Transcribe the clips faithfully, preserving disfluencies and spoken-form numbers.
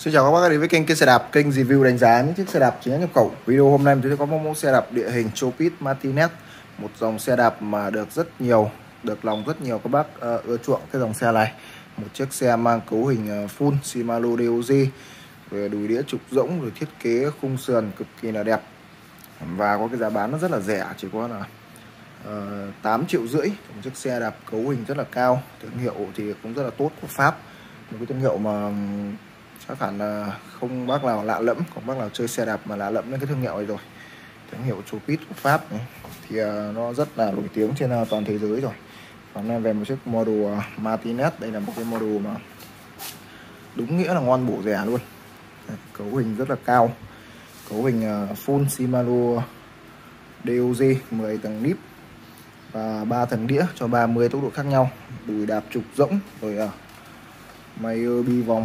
Xin chào các bác đến với kênh Cây Xe Đạp, kênh review đánh giá những chiếc xe đạp chính hãng nhập khẩu. Video hôm nay chúng tôi có một mẫu xe đạp địa hình Chopit Martinez, một dòng xe đạp mà được rất nhiều, được lòng rất nhiều các bác uh, ưa chuộng cái dòng xe này. Một chiếc xe mang cấu hình uh, full Shimano đê ô giê, về đùi đĩa trục rỗng, rồi thiết kế khung sườn cực kỳ là đẹp và có cái giá bán nó rất là rẻ, chỉ có là uh, tám triệu rưỡi. Một chiếc xe đạp cấu hình rất là cao, thương hiệu thì cũng rất là tốt của Pháp, một cái thương hiệu mà chắc hẳn là không bác nào lạ lẫm, không bác nào chơi xe đạp mà lạ lẫm đến cái thương hiệu này rồi. Thương hiệu Chopit của Pháp này, thì uh, nó rất là nổi tiếng trên uh, toàn thế giới rồi. Còn uh, về một chiếc model uh, Martinez, đây là một cái model mà đúng nghĩa là ngon bổ rẻ luôn. Cấu hình rất là cao, cấu hình uh, full Shimano đê ô giê, mười tầng níp và ba tầng đĩa cho ba mươi tốc độ khác nhau, đùi đạp trục rỗng, rồi uh, Mayer bi vòng.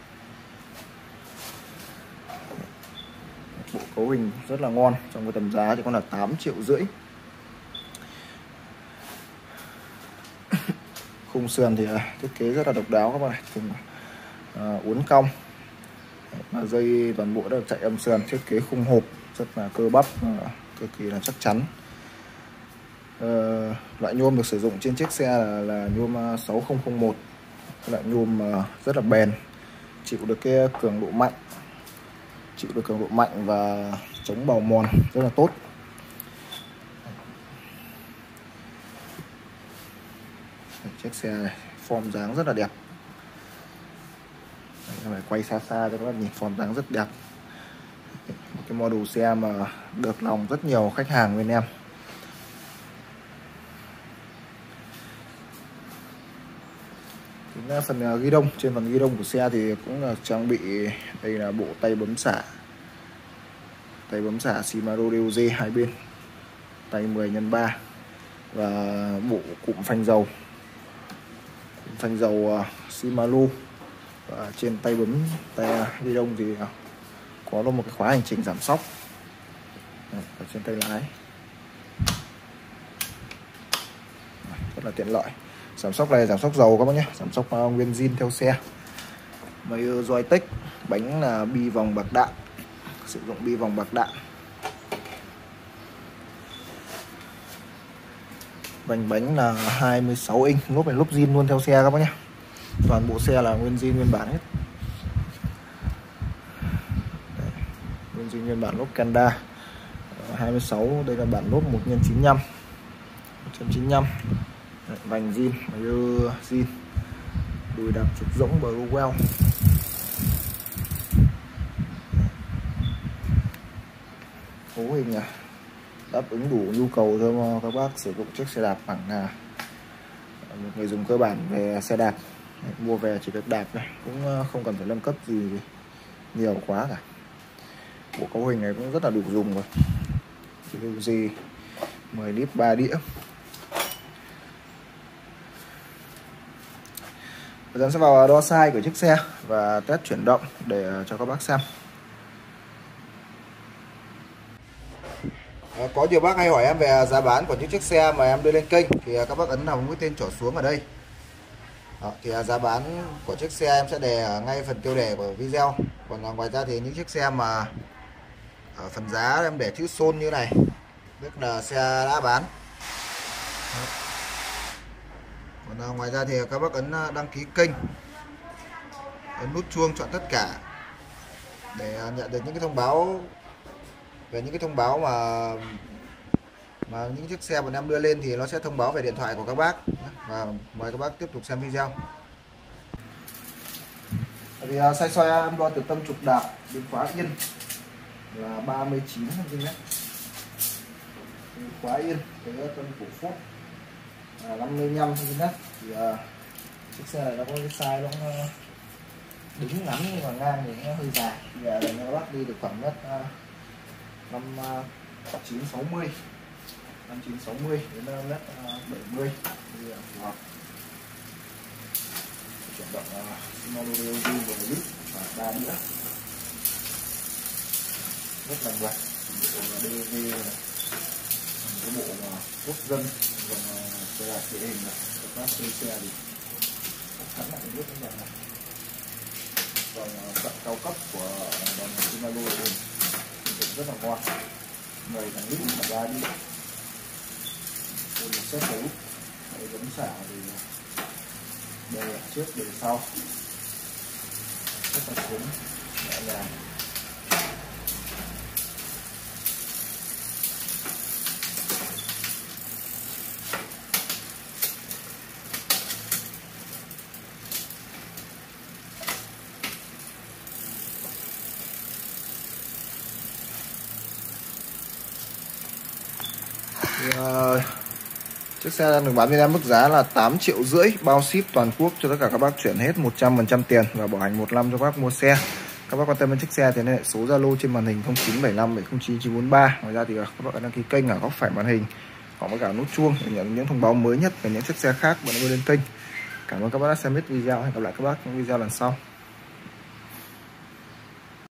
Bộ cấu hình rất là ngon, trong cái tầm giá thì còn là tám triệu rưỡi. Khung sườn thì thiết kế rất là độc đáo các bạn này, cùng uh, uốn cong, và dây toàn bộ đều chạy âm sườn, thiết kế khung hộp rất là cơ bắp, uh, cực kỳ là chắc chắn. Uh, loại nhôm được sử dụng trên chiếc xe là, là nhôm uh, sáu không không một, loại nhôm uh, rất là bền, chịu được cái cường độ mạnh, chịu được cường độ mạnh và chống bào mòn rất là tốt. Chiếc xe này form dáng rất là đẹp. Phải quay xa xa cho các bạn nhìn, form dáng rất đẹp. Một cái model xe mà được lòng rất nhiều khách hàng bên em. Chính phần ghi đông, trên phần ghi đông của xe thì cũng là trang bị, đây là bộ tay bấm xả, tay bấm xả Shimano đê ô giê hai bên, tay mười nhân ba, và bộ cụm phanh dầu, cụm phanh dầu uh, Shimano. Và trên tay bấm tay ghi đông thì uh, có luôn một cái khóa hành trình giảm xóc ở trên tay lái, rất là tiện lợi. Giảm xóc này giảm xóc dầu các bác nhé, giảm xóc uh, nguyên zin theo xe. Mayer Joytech, bánh là bi vòng bạc đạn, sử dụng bi vòng bạc đạn. Vành bánh là hai mươi sáu inch, lốp này lốp zin luôn theo xe các bác nhé. Toàn bộ xe là nguyên zin nguyên bản hết. Đây, nguyên zin nguyên bản lốp Kanda hai mươi sáu, đây là bản lốp một nhân chín mươi lăm, một trăm chín mươi lăm. Vành zin, Mayer zin, đùi đạp trục rỗng Browell. Cấu hình à, đáp ứng đủ nhu cầu cho các bác sử dụng chiếc xe đạp bằng là một người dùng cơ bản về xe đạp. Mua về chỉ việc đạp này, cũng không cần phải nâng cấp gì nhiều quá cả. Bộ cấu hình này cũng rất là đủ dùng rồi. đê ô giê mười níp ba đĩa. Bây giờ sẽ vào đo size của chiếc xe và test chuyển động để cho các bác xem. Có nhiều bác hay hỏi em về giá bán của những chiếc xe mà em đưa lên kênh, thì các bác ấn vào mũi tên trỏ xuống ở đây. Đó, thì giá bán của chiếc xe em sẽ đề ở ngay phần tiêu đề của video. Còn ngoài ra thì những chiếc xe mà ở phần giá em để chữ xôn như này, tức là xe đã bán. Đó. Còn ngoài ra thì các bác ấn đăng ký kênh, ấn nút chuông chọn tất cả để nhận được những cái thông báo về những cái thông báo mà mà những chiếc xe bọn em đưa lên, thì nó sẽ thông báo về điện thoại của các bác. Và mời các bác tiếp tục xem video. Thì uh, size xoay em đo từ tâm trục đạp đến khóa yên là ba mươi chín xăng ti mét, khóa yên cái tâm cổ phốt là năm mươi lăm xăng ti mét. Thì uh, chiếc xe này nó có cái size nó uh, đứng ngắn nhưng mà ngang thì nó hơi dài. Thì uh, các bác đi được khoảng mét uh, năm chín sáu mươi, năm chín sáu mươi đến mét bảy mươi thì phù hợp. Chuyển động Shimano đê ô giê một lít và ba đĩa, rất là đẹp. Bộ đê ô giê này, cái bộ quốc dân và xe đạp địa hình này, các bác chơi xe thì khá là biết cái này. Còn cận cao cấp của dòng Subaru thì rất là ngon. Người thằng lít mà ra đi đây là xếp hữu, đây vẫn xả thì đây là trước để sau rất là cứng nhẹ nhàng. Thì, uh, chiếc xe đang được bán với em mức giá là tám triệu rưỡi bao ship toàn quốc cho tất cả các bác chuyển hết một trăm phần trăm tiền và bảo hành một năm cho các bác mua xe. Các bác quan tâm đến chiếc xe thì liên hệ số Zalo trên màn hình không chín bảy năm bảy không chín chín bốn ba. Ngoài ra thì các bác đăng ký kênh ở góc phải màn hình hoặc với cả nút chuông để nhận những thông báo mới nhất về những chiếc xe khác bạn đưa lên kênh. Cảm ơn các bác đã xem hết video, hẹn gặp lại các bác trong video lần sau.